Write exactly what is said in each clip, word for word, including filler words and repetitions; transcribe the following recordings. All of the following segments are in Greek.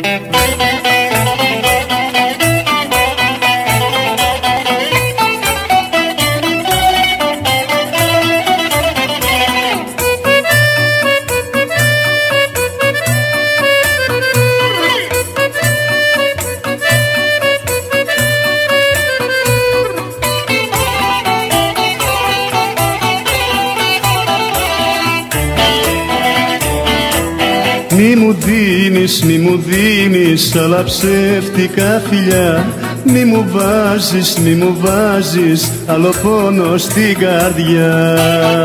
Μη μου δίνεις, μη μου δίνεις άλλα ψεύτικα φιλιά. Μη μου βάζεις, μη μου βάζεις άλλο πόνο στην καρδιά.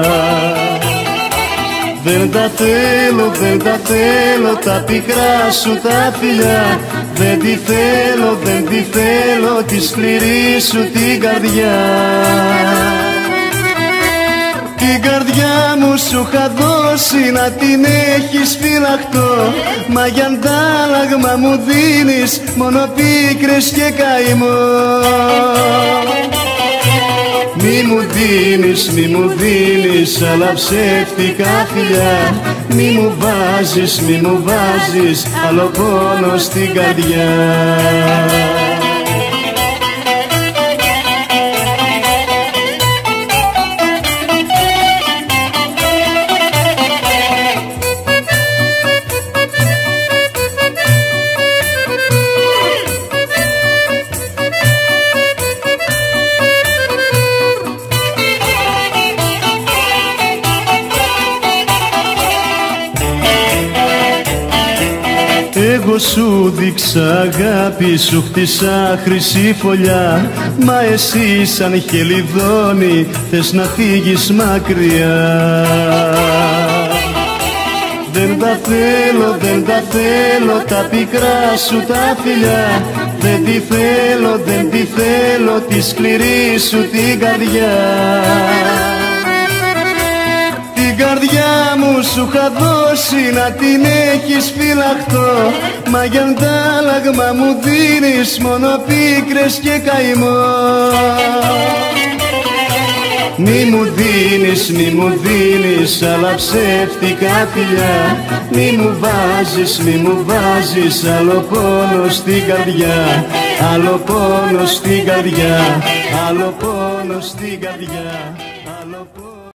Δεν τα θέλω, δεν τα θέλω τα πικρά σου τα φιλιά. Δεν τη θέλω, δεν τη θέλω τη σκληρή σου την καρδιά. Την καρδιά μου σου είχα δώσει να την έχεις φυλαχτώ, μα για αντάλλαγμα μου δίνεις μόνο πίκρες και καημό. Μη μου δίνεις, μη μου δίνεις άλλα ψεύτικα φιλιά. Μη μου βάζεις, μη μου βάζεις άλλο πόνο στην καρδιά. Εγώ σου δείξα αγάπη, σου χτίσα χρυσή φωλιά, μα εσύ σαν χελιδόνι θες να φύγεις μακριά. Δεν τα θέλω, δεν τα θέλω τα πικρά σου τα φιλιά. Δεν τη θέλω, δεν τη θέλω τη σκληρή σου την καρδιά. Την καρδιά μου σου είχα δώσει να την έχεις φυλαχτώ, μα για αντάλλαγμα μου δίνεις μόνο πίκρες και καημό. Μη μου δίνεις, μη μου δίνεις άλλα ψεύτικα φιλιά. Μη μου βάζεις, μη μου βάζεις άλλο πόνο στην καρδιά. Άλλο πόνο στην καρδιά, άλλο πόνο στην καρδιά.